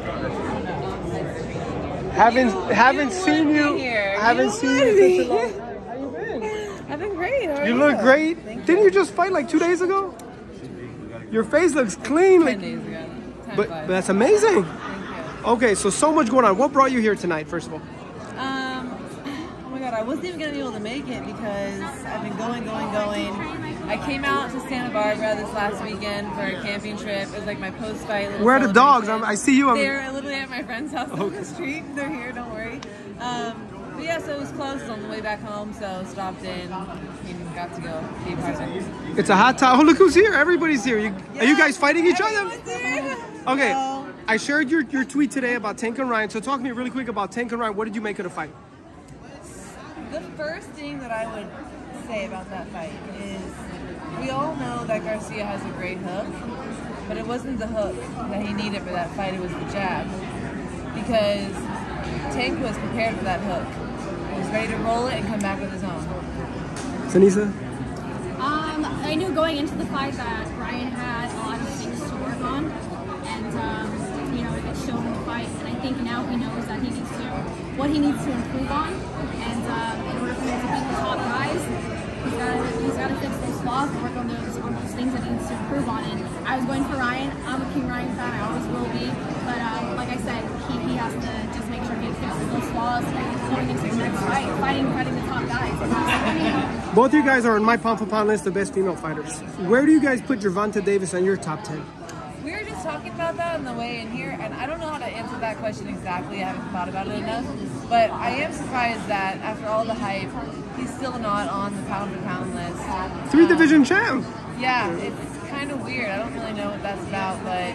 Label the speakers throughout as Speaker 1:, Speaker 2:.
Speaker 1: Haven't seen you in such a long time. How you been?
Speaker 2: I've been great. How are
Speaker 1: you look great. Didn't you just fight like 2 days ago? Your face looks clean.
Speaker 2: 10 days ago.
Speaker 1: But that's amazing. Okay, so much going on. What brought you here tonight, first of all?
Speaker 2: Oh my God, I wasn't even gonna be able to make it because I've been going. I came out to Santa Barbara this last weekend for a camping trip. It was like my post-fight little
Speaker 1: Where are the dogs? I see you.
Speaker 2: They're literally at my friend's house on the street. They're here, don't worry. But yeah, so it was close on the way back home, so stopped in and got to go be part of it.
Speaker 1: It's a hot time. Oh, look who's here. Everybody's here. Are you guys fighting each other? Okay,
Speaker 2: No.
Speaker 1: I shared your tweet today about Tank and Ryan. So talk to me really quick about Tank and Ryan. What did you make of the fight?
Speaker 2: The first thing that I would say about that fight is we all know that Garcia has a great hook, but it wasn't the hook that he needed for that fight, it was the jab. Because Tank was prepared for that hook. He was ready to roll it and come back with his own.
Speaker 1: Sanisa?
Speaker 3: I knew going into the fight that Ryan had a lot of things to work on, and you know, it showed in the fight. And I think now he knows that he needs to, what he needs to improve on, and in order for him to beat the top guys, he's got to fix those flaws and work on those things that he needs to improve on. And I was going for Ryan. I'm a King Ryan fan. I always will be. But like I said, he has to just make sure he fixes those flaws going into the next fight, fighting the top guys.
Speaker 1: Both of you guys are on my pound for pound list of best female fighters. Where do you guys put Gervonta Davis on your top 10?
Speaker 2: We were just talking about that on the way in here, and I don't know how to answer that question exactly. I haven't thought about it enough. But I am surprised that after all the hype, he's still not on the pound for pound list.
Speaker 1: 3-division champ.
Speaker 2: Yeah, it's kind of weird. I don't really know what that's about, but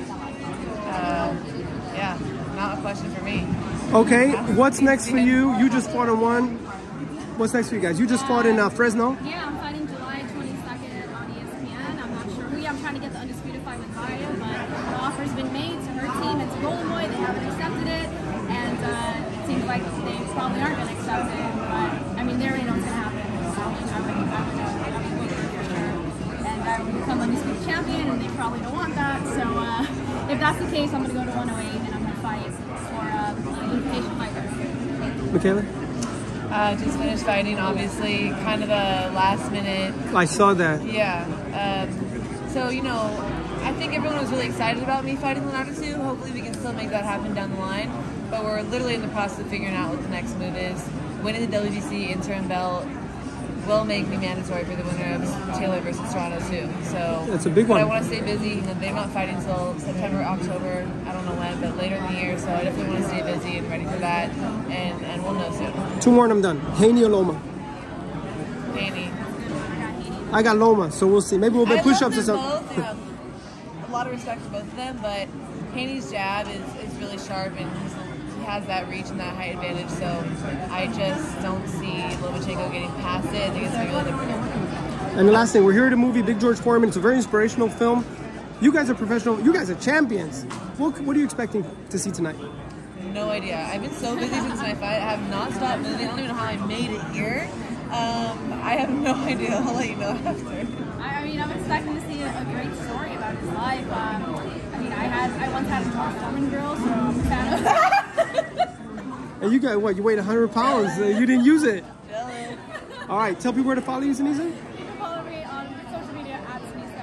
Speaker 2: yeah, not a question for me.
Speaker 1: Okay, what's next for you? You just fought in one. What's next for you guys? You just fought in Fresno?
Speaker 3: Yeah, I'm fighting July 22nd on ESPN. I'm not sure who. I'm trying to get the undisputed fight with Kaya, but the offer's been made to her team. It's Golden Boy. They haven't accepted it, and it seems like they probably aren't going to accept it. But I mean, they already know what's going to happen. So I would win it for sure, and I would become undisputed champion, and they probably don't want that. So if that's the case, I'm going to go to 108, and I'm going to fight for the unification fight there.
Speaker 1: Michaela?
Speaker 2: Just finished fighting, obviously, kind of a last minute.
Speaker 1: I saw that.
Speaker 2: Yeah. So, you know, I think everyone was really excited about me fighting Leonardo too. Hopefully we can still make that happen down the line. But we're literally in the process of figuring out what the next move is. Winning the WBC interim belt will make me mandatory for the winner of Taylor versus Toronto too. So
Speaker 1: that's a big one.
Speaker 2: But I want to stay busy. You know, they're not fighting until September, October. I don't know when, but later in the year. So I definitely want to stay busy and ready for that. And we'll know soon.
Speaker 1: 2 more and I'm done. Haney or Loma?
Speaker 2: Haney.
Speaker 1: I got Loma, so we'll see. Maybe we'll make push-ups or something.
Speaker 2: Both, you know, a lot of respect for both of them, but Haney's jab is really sharp and he has that reach and that height advantage. So I just don't see Lomachenko getting past it. I think it's going to be really difficult.
Speaker 1: And the last thing, we're here at a movie, Big George Foreman. It's a very inspirational film. You guys are professional. You guys are champions. What are you expecting to see tonight?
Speaker 2: No idea. I've been so busy since my fight. I have not stopped moving. I don't even know how I made it here. I have no idea. I'll let you know after.
Speaker 3: I mean, I'm expecting to see a great story about his life. I mean, I once had a Mark Foreman girl, so I'm a fan of that.
Speaker 1: And you got what? You weighed 100 pounds. You didn't use it.
Speaker 2: Jealous.
Speaker 1: All right. Tell people where to follow you, Sanisa.
Speaker 3: You can follow me on social media at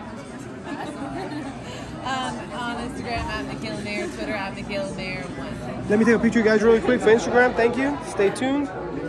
Speaker 2: On Instagram at Michaela Mayer, Twitter at Michaela Mayer 1.
Speaker 1: Let me take a picture of you guys really quick for Instagram. Thank you. Stay tuned.